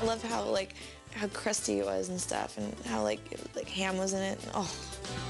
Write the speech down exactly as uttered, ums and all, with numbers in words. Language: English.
loved how, like, how crusty it was and stuff, and how, like, it, like ham was in it. And, oh.